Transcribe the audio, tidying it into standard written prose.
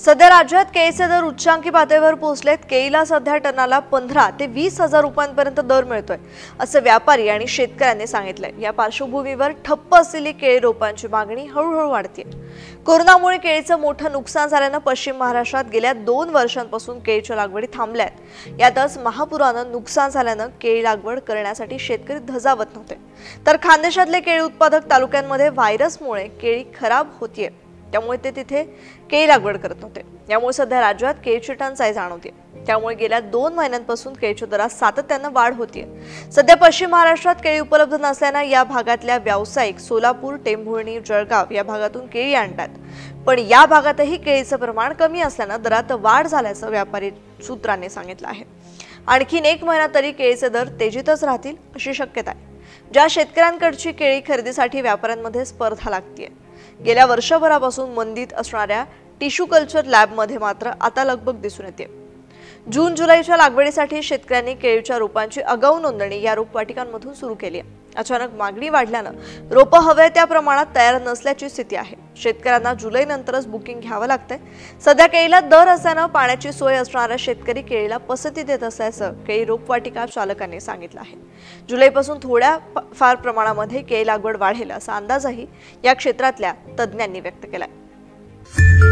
सध्या राज्यात केळीचे दर उच्चांकी पातळीवर पोहोचलेत। केळीला सध्या टनाला 15 ते 20,000 रुपयांपर्यंत दर मिळतोय, असं व्यापारी आणि शेतकऱ्यांनी सांगितलंय। या पार्श्वभूमीवर ठप्प असलेली केळी रोपांची मागणी हळूहळू वाढतेय। कोरोनामुळे केळीचं मोठं नुकसान झाल्यानं पश्चिम महाराष्ट्रात गेल्या 2 वर्षांपासून केळीच्या लागवडी थांबल्यात। यातच महापुरानं नुकसान झाल्यानं केळी लागवड करण्यासाठी शेतकरी धजावत नव्हते, तर खानदेशातले केळी उत्पादक तालुक्यांमध्ये व्हायरसमुळे केळी खराब होतीये, त्यामुळे ते तिथे केळी लागवड करत नव्हते। यामुळे सध्या राज्यात केळीची टंचाई जाणवते। त्यामुळे गेल्या 2 महिन्यांपासून केळीच्या दरात सातत्यानं वाढ होतीये। सध्या पश्चिम महाराष्ट्रात केळी उपलब्ध नसल्यानं या भागातल्या व्यावसायिक सोलापूर, टेंभुर्णी, जळगाव या भागातून केळी आणतात, पण या भागातही केळीचं प्रमाण कमी असल्यानं दरात वाढ झाल्याचं व्यापारी सूत्रांनी सांगितलं आहे। आणखीन 1 महिना तरी केळीचे दर तेजीतच राहतील अशी शक्यता आहे। ज्या शेतकऱ्यांकडची केळी खरेदीसाठी व्यापाऱ्यांमध्ये स्पर्धा लागतेय। गेल्या वर्षभरापासून मंदीत असणाऱ्या टिश्यू कल्चर लॅबमध्ये मात्र आता लगबग दिसून येते। जून-जुलैच्या लागवडीसाठी शेतकऱ्यांनी केळीच्या रोपांची आगाऊ नोंदणी या रोपवाटिकांमधून सुरू केली आहे। अचानक मागणी वाढल्यानं रोपं हवे त्या प्रमाणात तयार नसल्याची स्थिती आहे। शेतकऱ्यांना जुलैनंतरच बुकिंग घ्यावं लागतंय। सध्या केळीला दर असल्यानं पाण्याची सोय असणारा शेतकरी केळीला पसंती देत असल्याचं केळी रोपवाटिका चालकांनी सांगितलं आहे। जुलैपासून थोड्या फार प्रमाणामध्ये केळी लागवड वाढेल असा अंदाजही या क्षेत्रातल्या तज्ज्ञांनी व्यक्त केलाय।